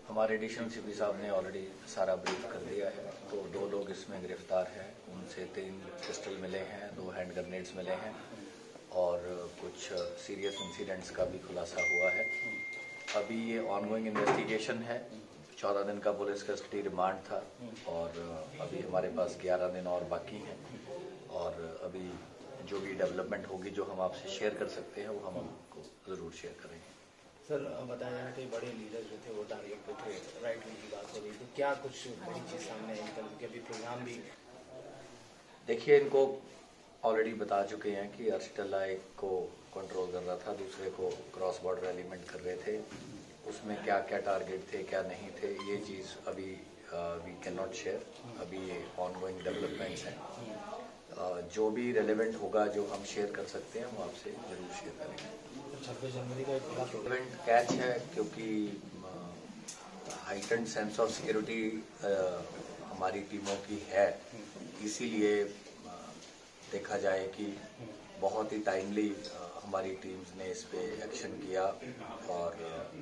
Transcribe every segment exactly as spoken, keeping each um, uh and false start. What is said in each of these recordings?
हमारे additional CP साहब ने ऑलरेडी सारा ब्रीफ कर दिया है। तो दो लोग इसमें गिरफ्तार हैं, उनसे तीन पिस्टल मिले हैं, दो हैंड ग्रेनेड्स मिले हैं और कुछ सीरियस इंसिडेंट्स का भी खुलासा हुआ है। अभी ये ऑनगोइंग इन्वेस्टिगेशन है। चौदह दिन का पुलिस कस्टडी रिमांड था और अभी हमारे पास ग्यारह दिन और बाकी हैं और अभी जो भी डेवलपमेंट होगी जो हम आपसे शेयर कर सकते हैं वो हम आपको ज़रूर शेयर करेंगे। सर बताया जा रहा है कि बड़े लीडर जो थे वो टारगेट पे थे, राइट विंग की बात हो रही थी, क्या कुछ बड़ी चीज़ सामने आई निकल के अभी प्रोग्राम भी? देखिए, इनको ऑलरेडी बता चुके हैं कि अर्शदुल्ला एक को कंट्रोल कर रहा था, दूसरे को क्रॉस बॉर्डर एलिमेंट कर रहे थे। उसमें क्या क्या टारगेट थे, क्या नहीं थे, ये चीज़ अभी वी कैन नॉट शेयर। अभी ये ऑनगोइंग डेवलपमेंट्स हैं। uh, जो भी रेलेवेंट होगा जो हम शेयर कर सकते हैं वो आपसे ज़रूर शेयर करेंगे। छब्बीस जनवरी का एक बड़ा रेलेवेंट कैच है क्योंकि हाइटेंड सेंस ऑफ सिक्योरिटी हमारी टीमों की है, इसीलिए देखा जाए कि बहुत ही टाइमली हमारी टीम्स ने इस पे एक्शन किया और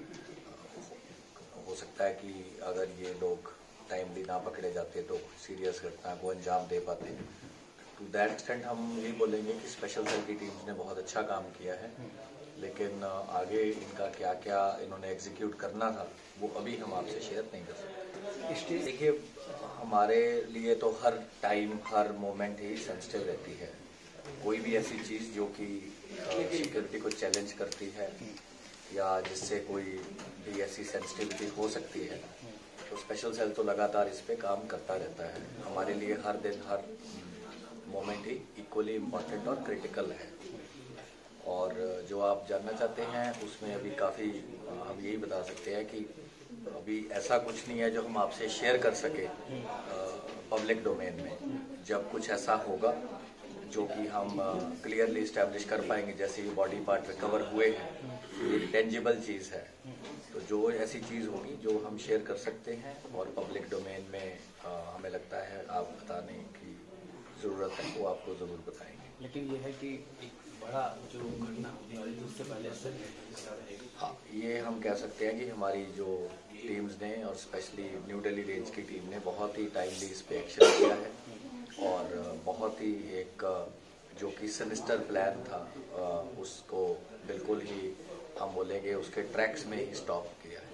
हो सकता है कि अगर ये लोग टाइमली ना पकड़े जाते तो सीरियस घटना को अंजाम दे पाते। टू दैट एक्सटेंट हम ये बोलेंगे कि स्पेशल सेल की टीम्स ने बहुत अच्छा काम किया है, लेकिन आगे इनका क्या क्या इन्होंने एग्जीक्यूट करना था वो अभी हम आपसे शेयर नहीं कर सकते। देखिए, हमारे लिए तो हर टाइम हर मोमेंट ही सेंसिटिव रहती है। कोई भी ऐसी चीज़ जो कि सिक्योरिटी को चैलेंज करती है या जिससे कोई भी ऐसी सेंसिटिविटी हो सकती है तो स्पेशल सेल तो लगातार इस पे काम करता रहता है। हमारे लिए हर दिन हर मोमेंट ही इक्वली इम्पोर्टेंट और क्रिटिकल है। और जो आप जानना चाहते हैं उसमें अभी काफ़ी हम यही बता सकते हैं कि अभी ऐसा कुछ नहीं है जो हम आपसे शेयर कर सके पब्लिक डोमेन में। जब कुछ ऐसा होगा जो कि हम क्लियरली इस्टेब्लिश कर पाएंगे, जैसे ये बॉडी पार्ट रिकवर हुए हैं, ये टेंजिबल चीज़ है, तो जो ऐसी चीज़ होगी जो हम शेयर कर सकते हैं और पब्लिक डोमेन में आ, हमें लगता है आप बताने की ज़रूरत है वो आपको ज़रूर बताएंगे। लेकिन ये है कि एक बड़ा जो घटना होने वाली उससे पहले असर, हाँ, ये हम कह सकते हैं कि हमारी जो टीम्स ने और स्पेशली न्यू दिल्ली रेंज की टीम ने बहुत ही टाइमली इस पे एक्शन किया है और बहुत ही एक जो कि सिनिस्टर प्लान था उसको बिल्कुल ही हम बोलेंगे उसके ट्रैक्स में ही स्टॉप किया है।